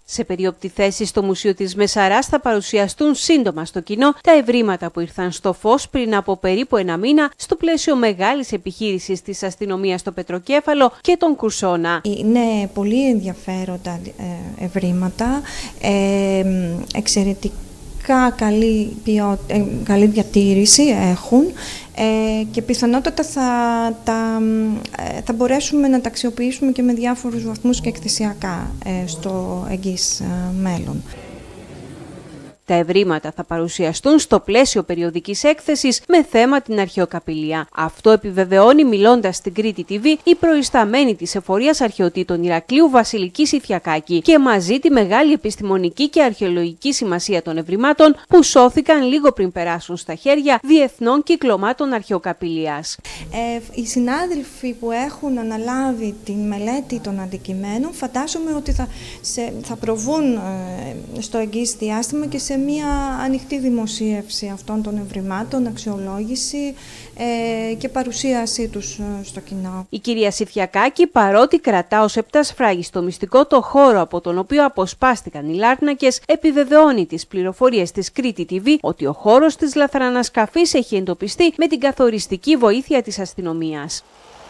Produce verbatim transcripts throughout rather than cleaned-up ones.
Σε περίοπτη θέση στο Μουσείο της Μεσαράς θα παρουσιαστούν σύντομα στο κοινό τα ευρήματα που ήρθαν στο φως πριν από περίπου ένα μήνα στο πλαίσιο μεγάλης επιχείρησης της αστυνομίας στο Πετροκέφαλο και τον Κουρσώνα. Είναι πολύ ενδιαφέροντα ευρήματα, ε, εξαιρετικά καλή, ποιο, ε, καλή διατήρηση έχουν ε, και πιθανότατα θα, τα, ε, θα μπορέσουμε να τα αξιοποιήσουμε και με διάφορους βαθμούς και εκθεσιακά ε, στο εγγύς ε, μέλλον. Τα ευρήματα θα παρουσιαστούν στο πλαίσιο περιοδικής έκθεσης με θέμα την αρχαιοκαπηλεία. Αυτό επιβεβαιώνει, μιλώντας στην Κρήτη τι βι, η προϊσταμένη της Εφορίας Αρχαιοτήτων Ηρακλείου Βασιλική Σιθιακάκη και μαζί τη μεγάλη επιστημονική και αρχαιολογική σημασία των ευρημάτων που σώθηκαν λίγο πριν περάσουν στα χέρια διεθνών κυκλωμάτων αρχαιοκαπηλείας. Ε, οι συνάδελφοι που έχουν αναλάβει την μελέτη των αντικειμένων φαντάζομαι ότι θα, σε, θα προβούν ε, στο εγγύς διάστημα και σε μια ανοιχτή δημοσίευση αυτών των ευρημάτων, αξιολόγηση ε, και παρουσίασή τους ε, στο κοινό. Η κυρία Σιθιακάκη, παρότι κρατά ως επτασφράγιστο μυστικό το χώρο από τον οποίο αποσπάστηκαν οι Λάρνακες, επιβεβαιώνει τις πληροφορίες της Κρήτη τι βι ότι ο χώρος της λαθρανασκαφής έχει εντοπιστεί με την καθοριστική βοήθεια της αστυνομίας.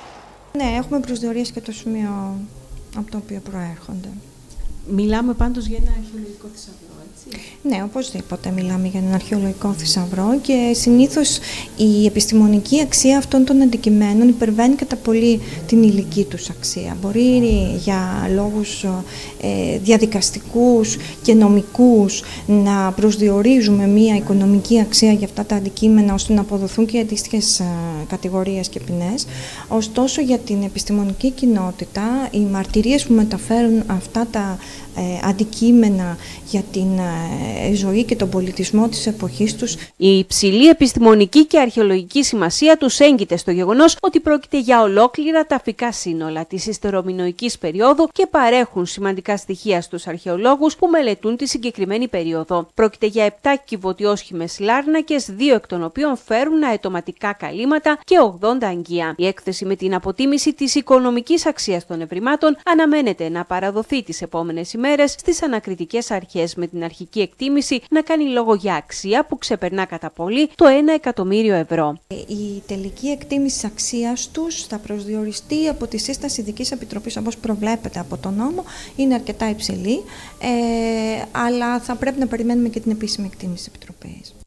Ναι, έχουμε προσδιορίσει και το σημείο από το οποίο προέρχονται. Μιλάμε πάντως για ένα αρχαιολογικό θησαυρό, έτσι. Ναι, οπωσδήποτε μιλάμε για έναν αρχαιολογικό θησαυρό και συνήθως η επιστημονική αξία αυτών των αντικειμένων υπερβαίνει κατά πολύ την υλική τους αξία. Μπορεί για λόγους ε, διαδικαστικούς και νομικούς να προσδιορίζουμε μία οικονομική αξία για αυτά τα αντικείμενα ώστε να αποδοθούν και αντίστοιχες κατηγορίες και ποινές. Ωστόσο, για την επιστημονική κοινότητα, οι μαρτυρίες που μεταφέρουν αυτά τα ε, αντικείμενα για την ε, ζωή και τον πολιτισμό της εποχής τους. Η υψηλή επιστημονική και αρχαιολογική σημασία τους έγκυται στο γεγονός ότι πρόκειται για ολόκληρα ταφικά σύνολα της ιστερομινωικής περίοδου και παρέχουν σημαντικά στοιχεία στους αρχαιολόγους που μελετούν τη συγκεκριμένη περίοδο. Πρόκειται για επτά κυβωτιόσχημες Λάρνακες, δύο εκ των οποίων φέρουν αετωματικά καλύματα και ογδόντα αγγεία. Η έκθεση με την αποτίμηση της οικονομικής αξίας των ευρημάτων αναμένεται να παραδοθεί τις επόμενες ημέρες στις ανακριτικές αρχές, με την αρχική εκτίμηση να κάνει λόγο για αξία που ξεπερνά κατά πολύ το ένα εκατομμύριο ευρώ. Η τελική εκτίμηση αξίας τους θα προσδιοριστεί από τη σύσταση ειδικής επιτροπής, όπως προβλέπεται από τον νόμο, είναι αρκετά υψηλή, ε, αλλά θα πρέπει να περιμένουμε και την επίσημη εκτίμηση της επιτροπής.